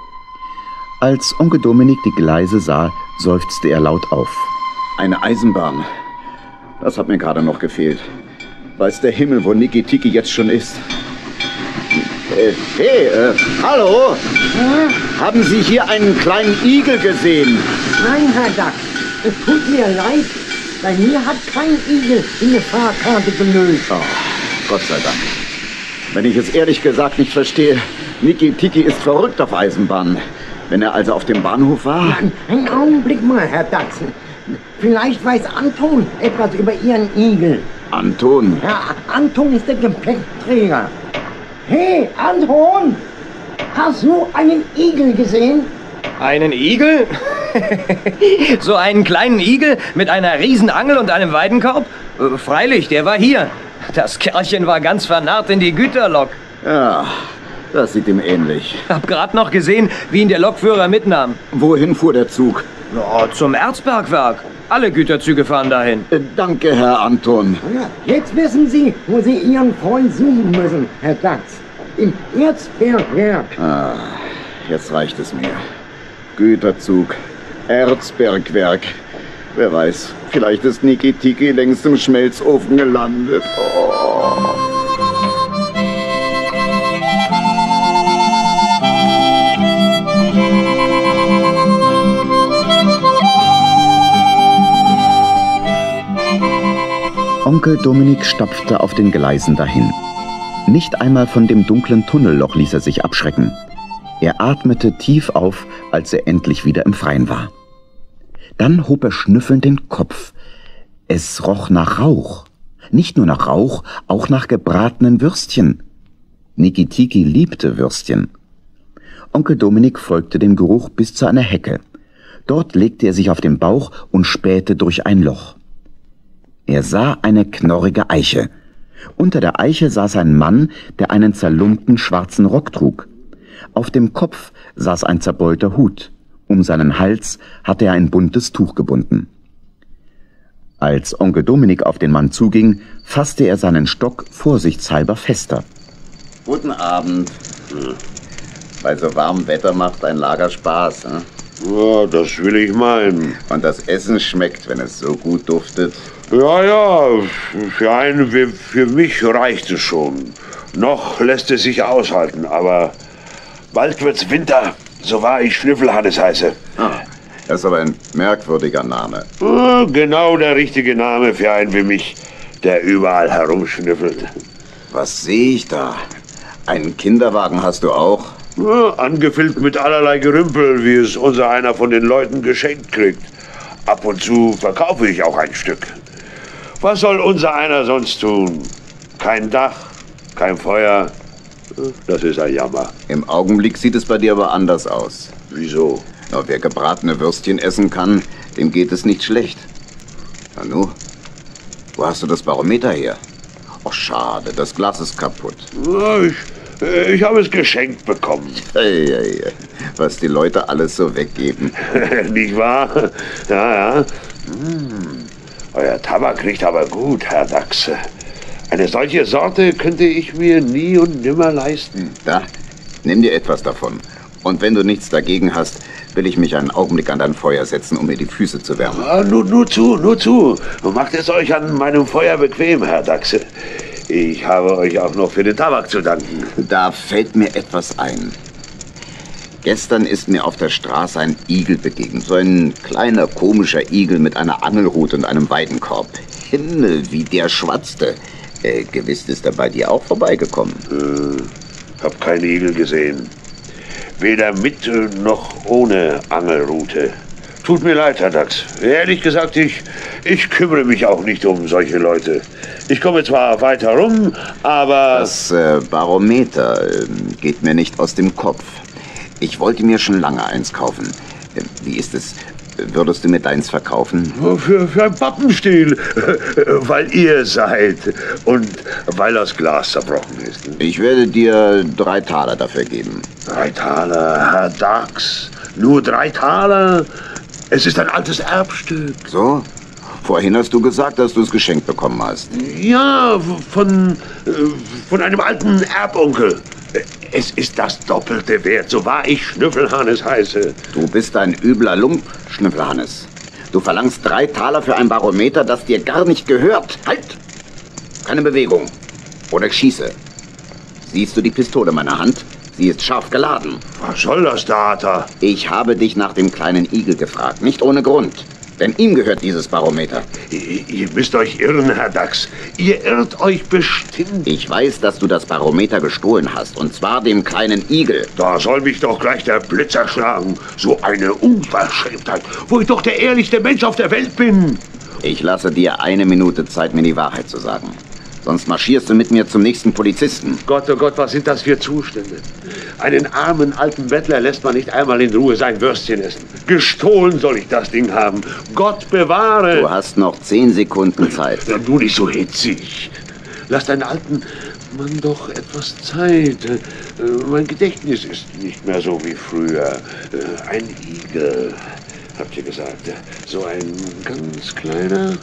Als Onkel Dominik die Gleise sah, seufzte er laut auf. Eine Eisenbahn. Das hat mir gerade noch gefehlt. Weiß der Himmel, wo Niki-Tiki jetzt schon ist. Äh, hey, äh, hallo? Hm? Haben Sie hier einen kleinen Igel gesehen? Nein, Herr Dachs, es tut mir leid. Bei mir hat kein Igel in die Fahrkarte gelöst. Oh, Gott sei Dank. Wenn ich es ehrlich gesagt nicht verstehe, Niki-Tiki ist verrückt auf Eisenbahnen. Wenn er also auf dem Bahnhof war... Einen Augenblick mal, Herr Dachsen. Vielleicht weiß Anton etwas über Ihren Igel. Anton? Ja, Anton ist der Gepäckträger. Hey, Anton! Hast du einen Igel gesehen? Einen Igel? So einen kleinen Igel mit einer Riesenangel und einem Weidenkorb? Äh, freilich, der war hier. Das Kerlchen war ganz vernarrt in die Güterlok. Ja, das sieht ihm ähnlich. Hab grad noch gesehen, wie ihn der Lokführer mitnahm. Wohin fuhr der Zug? Ja, zum Erzbergwerk. Alle Güterzüge fahren dahin. Äh, danke, Herr Anton. Ja, jetzt wissen Sie, wo Sie Ihren Freund suchen müssen, Herr Dachs. Im Erzbergwerk. Ah, jetzt reicht es mir. Güterzug, Erzbergwerk. Wer weiß, vielleicht ist Niki-Tiki längst im Schmelzofen gelandet. Oh. Onkel Dominik stapfte auf den Gleisen dahin. Nicht einmal von dem dunklen Tunnelloch ließ er sich abschrecken. Er atmete tief auf, als er endlich wieder im Freien war. Dann hob er schnüffelnd den Kopf. Es roch nach Rauch. Nicht nur nach Rauch, auch nach gebratenen Würstchen. Niki-Tiki liebte Würstchen. Onkel Dominik folgte dem Geruch bis zu einer Hecke. Dort legte er sich auf den Bauch und spähte durch ein Loch. Er sah eine knorrige Eiche. Unter der Eiche saß ein Mann, der einen zerlumpten schwarzen Rock trug. Auf dem Kopf saß ein zerbeulter Hut. Um seinen Hals hatte er ein buntes Tuch gebunden. Als Onkel Dominik auf den Mann zuging, fasste er seinen Stock vorsichtshalber fester. Guten Abend. Hm. Bei so warmem Wetter macht ein Lager Spaß. Hm? Ja, das will ich meinen. Und das Essen schmeckt, wenn es so gut duftet. Ja, ja, für einen wie für mich reicht es schon. Noch lässt es sich aushalten, aber bald wird's Winter, so wahr ich Schnüffelhannes heiße. Ah, das ist aber ein merkwürdiger Name. Ja, genau der richtige Name für einen wie mich, der überall herumschnüffelt. Was sehe ich da? Einen Kinderwagen hast du auch? Ja, angefüllt mit allerlei Gerümpel, wie es unser einer von den Leuten geschenkt kriegt. Ab und zu verkaufe ich auch ein Stück. Was soll unser einer sonst tun? Kein Dach, kein Feuer. Das ist ein Jammer. Im Augenblick sieht es bei dir aber anders aus. Wieso? Na, wer gebratene Würstchen essen kann, dem geht es nicht schlecht. Nanu, wo hast du das Barometer her? Ach, schade, das Glas ist kaputt. Ja, ich, ich habe es geschenkt bekommen. Hey, hey, hey. Was die Leute alles so weggeben. Nicht wahr? Ja, ja. Hm. Euer Tabak riecht aber gut, Herr Dachs. Eine solche Sorte könnte ich mir nie und nimmer leisten. Da, nimm dir etwas davon. Und wenn du nichts dagegen hast, will ich mich einen Augenblick an dein Feuer setzen, um mir die Füße zu wärmen. Ja, nur, nur zu, nur zu. Macht es euch an meinem Feuer bequem, Herr Dachs. Ich habe euch auch noch für den Tabak zu danken. Da fällt mir etwas ein. Gestern ist mir auf der Straße ein Igel begegnet. So ein kleiner, komischer Igel mit einer Angelrute und einem Weidenkorb. Himmel, wie der schwatzte. Äh, gewiss ist er bei dir auch vorbeigekommen. Äh, hab keinen Igel gesehen. Weder mit noch ohne Angelrute. Tut mir leid, Herr Dachs. Ehrlich gesagt, ich, ich kümmere mich auch nicht um solche Leute. Ich komme zwar weiter rum, aber... Das äh, Barometer äh, geht mir nicht aus dem Kopf. Ich wollte mir schon lange eins kaufen. Äh, wie ist es? Würdest du mir deins verkaufen? Für, für ein Pappenstiel, weil ihr seid und weil das Glas zerbrochen ist. Ich werde dir drei Taler dafür geben. Drei Taler, Herr Dachs? Nur drei Taler? Es ist ein altes Erbstück. So? Vorhin hast du gesagt, dass du es geschenkt bekommen hast. Ja, von, von einem alten Erbonkel. Es ist das doppelte Wert, so wahr ich Schnüffelhannes heiße. Du bist ein übler Lump, Schnüffelhannes. Du verlangst drei Taler für ein Barometer, das dir gar nicht gehört. Halt! Keine Bewegung. Oder ich schieße. Siehst du die Pistole in meiner Hand? Sie ist scharf geladen. Was soll das, Data? Ich habe dich nach dem kleinen Igel gefragt, nicht ohne Grund. Denn ihm gehört dieses Barometer. Ihr, ihr müsst euch irren, Herr Dachs. Ihr irrt euch bestimmt. Ich weiß, dass du das Barometer gestohlen hast, und zwar dem kleinen Igel. Da soll mich doch gleich der Blitz erschlagen. So eine Unverschämtheit, wo ich doch der ehrlichste Mensch auf der Welt bin. Ich lasse dir eine Minute Zeit, mir die Wahrheit zu sagen. Sonst marschierst du mit mir zum nächsten Polizisten. Gott, oh Gott, was sind das für Zustände? Einen armen alten Bettler lässt man nicht einmal in Ruhe sein Würstchen essen. Gestohlen soll ich das Ding haben. Gott bewahre. Du hast noch zehn Sekunden Zeit. Ja, du nicht so hitzig. Lass deinen alten Mann doch etwas Zeit. Mein Gedächtnis ist nicht mehr so wie früher. Ein Igel, habt ihr gesagt. So ein ganz kleiner...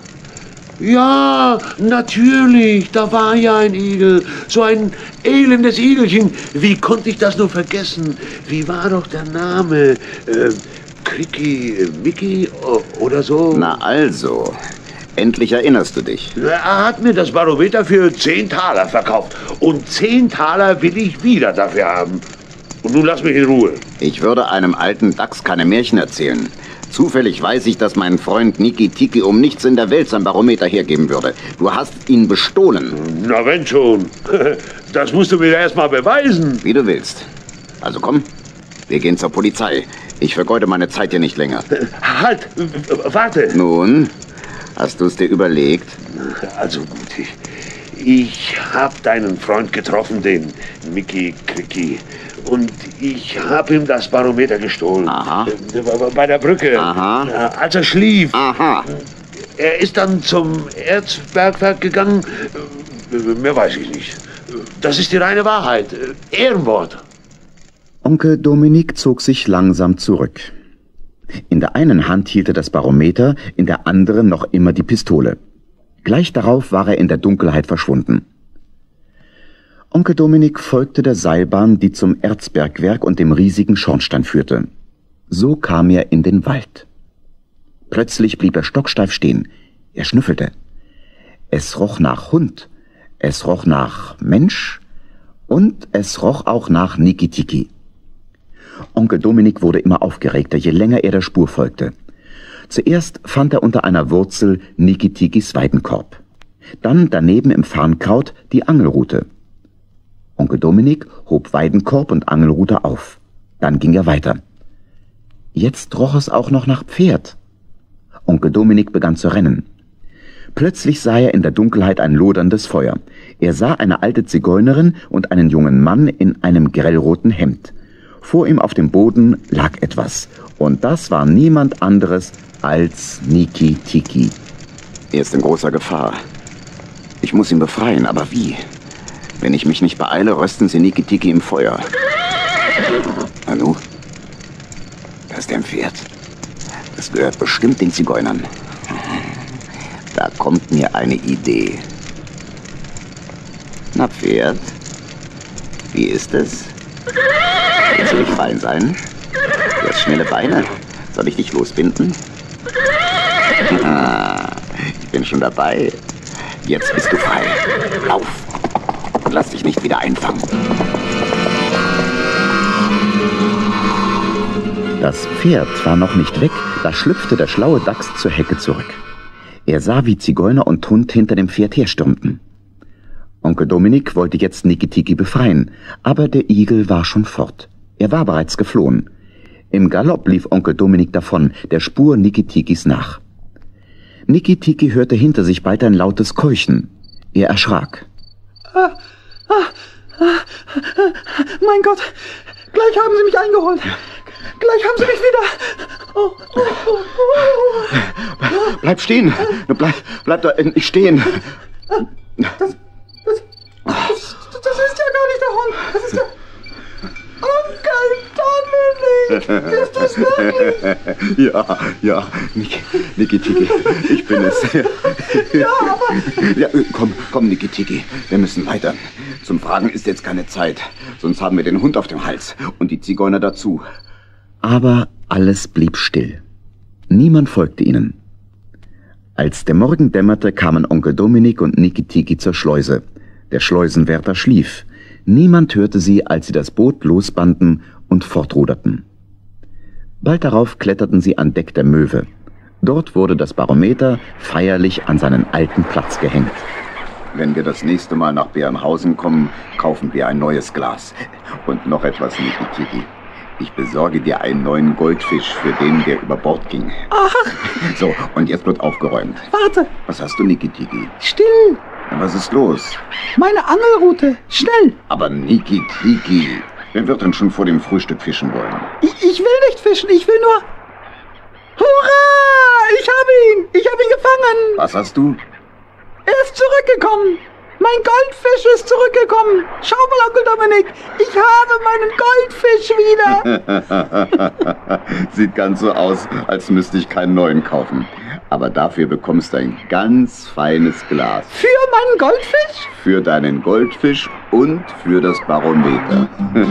Ja, natürlich, da war ja ein Igel, so ein elendes Igelchen. Wie konnte ich das nur vergessen? Wie war doch der Name? Äh, Kriki, Mickey oder so? Na also, endlich erinnerst du dich. Er hat mir das Barometer für zehn Taler verkauft und zehn Taler will ich wieder dafür haben. Und nun lass mich in Ruhe. Ich würde einem alten Dachs keine Märchen erzählen. Zufällig weiß ich, dass mein Freund Niki Tiki um nichts in der Welt sein Barometer hergeben würde. Du hast ihn bestohlen. Na wenn schon. Das musst du mir erst mal beweisen. Wie du willst. Also komm, wir gehen zur Polizei. Ich vergeude meine Zeit hier nicht länger. Halt, warte. Nun, hast du es dir überlegt? Also gut, ich, ich hab deinen Freund getroffen, den Mickey Kriki. Und ich habe ihm das Barometer gestohlen. Aha. Bei der Brücke. Aha. Als er schlief. Aha. Er ist dann zum Erzbergwerk gegangen. Mehr weiß ich nicht. Das ist die reine Wahrheit. Ehrenwort. Onkel Dominik zog sich langsam zurück. In der einen Hand hielt er das Barometer, in der anderen noch immer die Pistole. Gleich darauf war er in der Dunkelheit verschwunden. Onkel Dominik folgte der Seilbahn, die zum Erzbergwerk und dem riesigen Schornstein führte. So kam er in den Wald. Plötzlich blieb er stocksteif stehen. Er schnüffelte. Es roch nach Hund, es roch nach Mensch und es roch auch nach Niki Tiki. Onkel Dominik wurde immer aufgeregter, je länger er der Spur folgte. Zuerst fand er unter einer Wurzel Niki Tikis Weidenkorb. Dann daneben im Farnkraut die Angelrute. Onkel Dominik hob Weidenkorb und Angelrute auf. Dann ging er weiter. Jetzt roch es auch noch nach Pferd. Onkel Dominik begann zu rennen. Plötzlich sah er in der Dunkelheit ein loderndes Feuer. Er sah eine alte Zigeunerin und einen jungen Mann in einem grellroten Hemd. Vor ihm auf dem Boden lag etwas. Und das war niemand anderes als Niki Tiki. Er ist in großer Gefahr. Ich muss ihn befreien, aber wie? Wenn ich mich nicht beeile, rösten sie Niki Tiki im Feuer. Hallo? Da ist ein Pferd. Das gehört bestimmt den Zigeunern. Da kommt mir eine Idee. Na, Pferd? Wie ist es? Willst du nicht fein sein? Du hast schnelle Beine. Soll ich dich losbinden? Ich bin schon dabei. Jetzt bist du frei. Lauf und lass dich nicht wieder einfangen. Das Pferd war noch nicht weg, da schlüpfte der schlaue Dachs zur Hecke zurück. Er sah, wie Zigeuner und Hund hinter dem Pferd herstürmten. Onkel Dominik wollte jetzt Niki-Tiki befreien, aber der Igel war schon fort. Er war bereits geflohen. Im Galopp lief Onkel Dominik davon, der Spur Niki-Tikis nach. Niki-Tiki hörte hinter sich bald ein lautes Keuchen. Er erschrak. Ah, ah, ah, mein Gott, gleich haben sie mich eingeholt. Gleich haben sie mich wieder. Oh, oh, oh, oh. Bleib stehen. Bleib, bleib da nicht stehen. Das, das, das, das ist ja gar nicht der Hund. Das ist der Onkel Dominik. Ist das wirklich? Ja, ja, Niki-Tiki, ich bin es. Ja, aber... Ja, komm, komm, Niki-Tiki, wir müssen weiter. Zum Fragen ist jetzt keine Zeit, sonst haben wir den Hund auf dem Hals und die Zigeuner dazu. Aber alles blieb still. Niemand folgte ihnen. Als der Morgen dämmerte, kamen Onkel Dominik und Niki-Tiki zur Schleuse. Der Schleusenwärter schlief. Niemand hörte sie, als sie das Boot losbanden und fortruderten. Bald darauf kletterten sie an Deck der Möwe. Dort wurde das Barometer feierlich an seinen alten Platz gehängt. Wenn wir das nächste Mal nach Bärenhausen kommen, kaufen wir ein neues Glas. Und noch etwas, Niki-Tiki. Ich besorge dir einen neuen Goldfisch für den, der über Bord ging. Ach! So, und jetzt wird aufgeräumt. Warte! Was hast du, Niki-Tiki? Still! Ja, was ist los? Meine Angelrute! Schnell! Aber Niki-Tiki, wer wird denn schon vor dem Frühstück fischen wollen? Ich, ich will nicht fischen, ich will nur... Hurra! Ich habe ihn! Ich habe ihn gefangen! Was hast du? Er ist zurückgekommen! Mein Goldfisch ist zurückgekommen! Schau mal, Onkel Dominik! Ich habe meinen Goldfisch wieder! Sieht ganz so aus, als müsste ich keinen neuen kaufen. Aber dafür bekommst du ein ganz feines Glas. Für meinen Goldfisch? Für deinen Goldfisch und für das Barometer.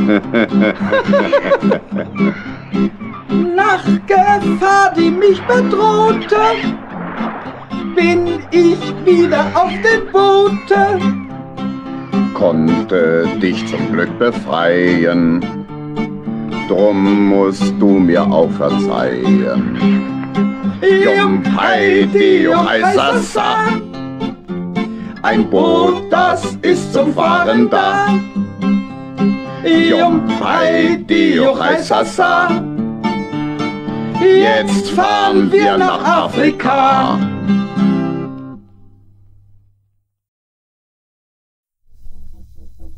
Nach Gefahr, die mich bedrohte, bin ich wieder auf dem Boote. Konnte dich zum Glück befreien, drum musst du mir auch verzeihen. Jum, Heidi, Jum, Heisassa, ein Boot, das ist zum Fahren da. Jum, Heidi, Jum, Heisassa, jetzt fahren wir nach Afrika.